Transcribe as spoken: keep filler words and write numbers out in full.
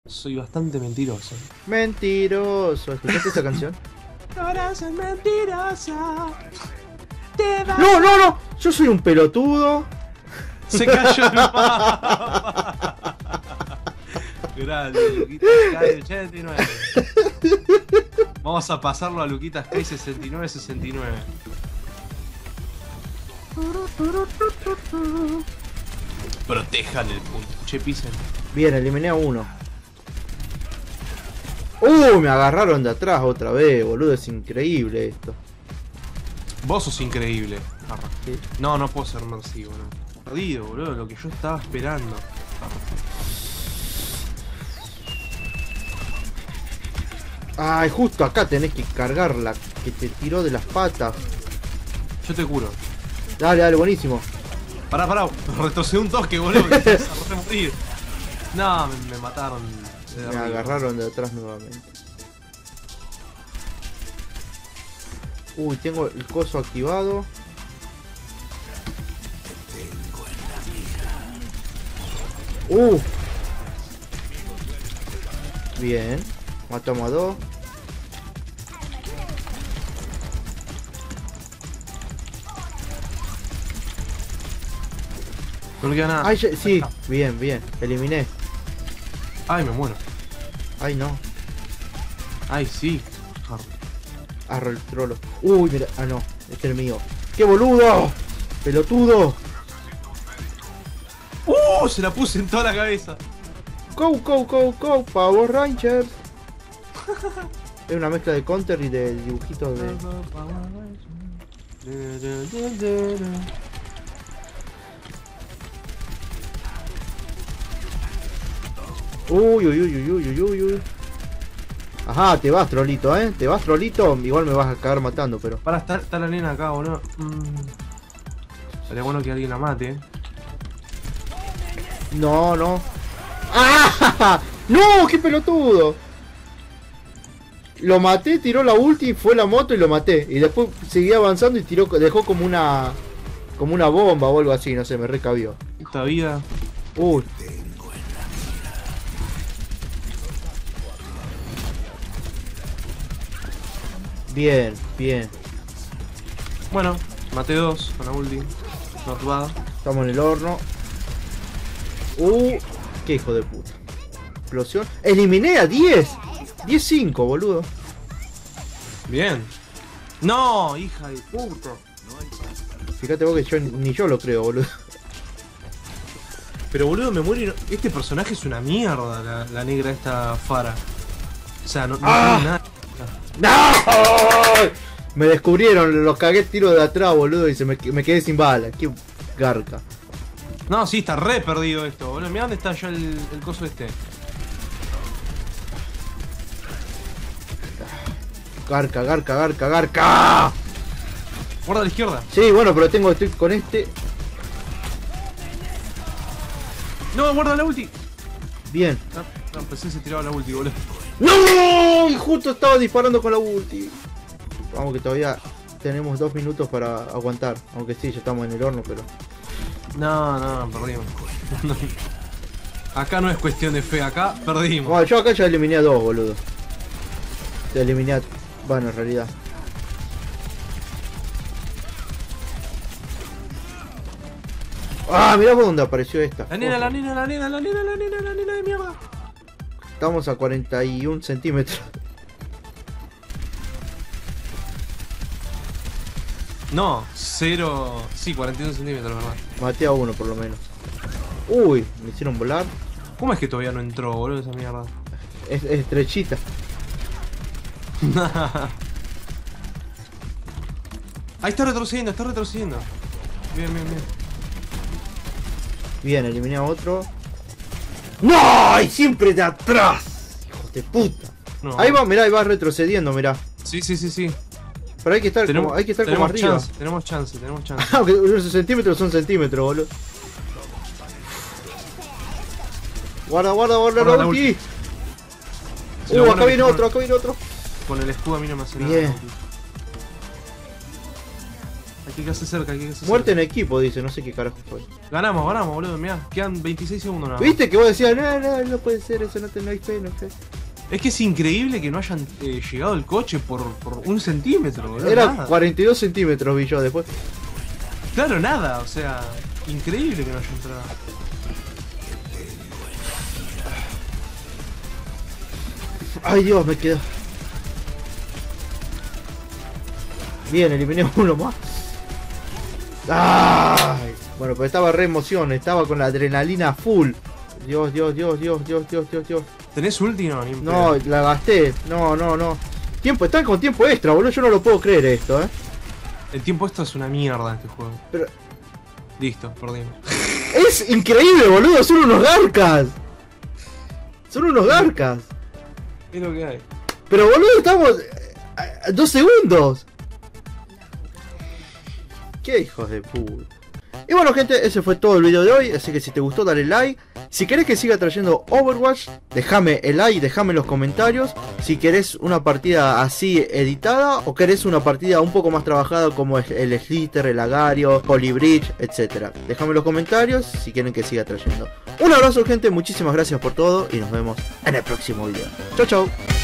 Soy bastante mentiroso. Mentiroso. ¿Escuchaste esa canción? Ahora soy mentirosa. Te vas. No, no, no. Yo soy un pelotudo. Se cayó el mapa. Grande, Luquitas Sky ochenta y nueve. Vamos a pasarlo a Luquitas Sky sesenta y nueve sesenta y nueve. Protejan el punto. Che, pisen. Bien, eliminé a uno. Uh, me agarraron de atrás otra vez, boludo. Es increíble esto. Vos sos increíble. Sí. No, no puedo ser mercivo, no. Perdido, boludo, lo que yo estaba esperando. Ay, justo acá tenés que cargar la que te tiró de las patas. Yo te curo. Dale, dale, buenísimo. Pará, pará, retrocedí un toque, boludo, que te vas a remorir. No, me, me mataron. de Me arriba. agarraron de atrás nuevamente. Uy, tengo el coso activado. Uh. Bien. Matamos a dos. No me queda nada. Ay, ya- sí, bien, bien. Eliminé. Ay, me muero. Ay, no. Ay, sí. Arro el trolo. Uy, mira. Ah, no. Este es el mío. ¡Qué boludo! ¡Pelotudo! ¡Uh! Se la puse en toda la cabeza. Go, go, go, go, Power Rangers. Es una mezcla de counter y de dibujitos de... Uy, uy, uy, uy, uy, uy, uy. Ajá, te vas, trolito, eh. Te vas, trolito. Igual me vas a cagar matando, pero... Para, está, está la nena acá, boludo. Mm. Sería bueno que alguien la mate, eh. No, no. ¡Ah! ¡No! ¡Qué pelotudo! Lo maté, tiró la ulti, fue la moto y lo maté. Y después seguí avanzando y tiró, dejó como una... Como una bomba o algo así, no sé, me recabió. Esta vida. Uy. Bien, bien. Bueno, maté dos con la ulti. Not bad. Estamos en el horno. Uh, qué hijo de puta. Explosión. Eliminé a diez. diez cinco, boludo. Bien. No, hija de puta. Fíjate vos que yo ni yo lo creo, boludo. Pero boludo, me muero y no... Este personaje es una mierda, la, la negra esta Fara. O sea, no, no ¡Ah! tiene nada. ¡No! Me descubrieron, los cagué el tiro de atrás, boludo, y se me, me quedé sin bala. Qué garca. No, sí, está re perdido esto, boludo. Mirá dónde está ya el, el coso este. Garca, garca, garca, garca. Guarda a la izquierda. Sí, bueno, pero tengo, estoy con este. No, guarda la ulti. Bien. No, no, pensé que se tiraba la ulti, boludo. ¡No! Y justo estaba disparando con la ulti. Vamos que todavía tenemos dos minutos para aguantar. Aunque sí, ya estamos en el horno, pero... No, no, perdimos. Acá no es cuestión de fe, acá perdimos. Bueno, yo acá ya eliminé a dos, boludo. Te eliminé a... Bueno, en realidad. Ah, mirá por dónde apareció esta. La nena, la nena, la nena, la nena, la nena, la nena de mierda. Estamos a cuarenta y un centímetros. No, cero. Sí, cuarenta y uno centímetros, verdad. Maté a uno por lo menos. Uy, me hicieron volar. ¿Cómo es que todavía no entró, boludo, esa mierda? Es, es estrechita. Ahí está retrocediendo, está retrocediendo. Bien, bien, bien. Bien, eliminé a otro. ¡No! ¡Y siempre de atrás! ¡Hijos de puta! No. Ahí va, mirá, ahí va retrocediendo, mirá. Sí, sí, sí, sí. Pero hay que estar Tenemos, como, hay que estar como tenemos arriba. chance, tenemos chance, tenemos chance. Aunque los centímetros son centímetros, boludo. Guarda, guarda, guarda, Guarda la la ulti. ulti. Si lo Uh, bueno acá que viene con- otro, acá viene otro. Con el escudo a mí no me hace Bien. nada. Hay que hacer cerca, hay que hacer Muerte cerca. en equipo, dice, no sé qué carajo fue. Ganamos, ganamos, boludo, mirá. Quedan veintiséis segundos nada más. ¿Viste que vos decías, no, no, no puede ser eso, no, te, no hay fe, no hay fe? Es que es increíble que no hayan eh, llegado el coche por, por un centímetro, boludo. Era nada. cuarenta y dos centímetros, vi yo después. Claro, nada, o sea, increíble que no haya entrado. Ay, Dios, me quedó. Bien, eliminé uno más. Ay, bueno, pero estaba re emoción, estaba con la adrenalina full. Dios, Dios, Dios, Dios, Dios, Dios, Dios, Dios. ¿Tenés ulti? No, ni en No, pedo. la gasté. No, no, no. Tiempo, están con tiempo extra, boludo. Yo no lo puedo creer esto, eh. El tiempo esto es una mierda en este juego. Pero Listo, perdimos. es increíble, boludo. Son unos garcas. Son unos garcas. Es lo que hay. Pero, boludo, estamos a, a dos segundos. Qué hijos de puta. Y bueno, gente, ese fue todo el video de hoy. Así que si te gustó, dale like. Si querés que siga trayendo Overwatch, déjame el like, déjame en los comentarios. Si querés una partida así editada, o querés una partida un poco más trabajada como el Slither, el Agario, Holy Bridge, etcétera. Déjame en los comentarios si quieren que siga trayendo. Un abrazo, gente, muchísimas gracias por todo y nos vemos en el próximo video. Chau, chau.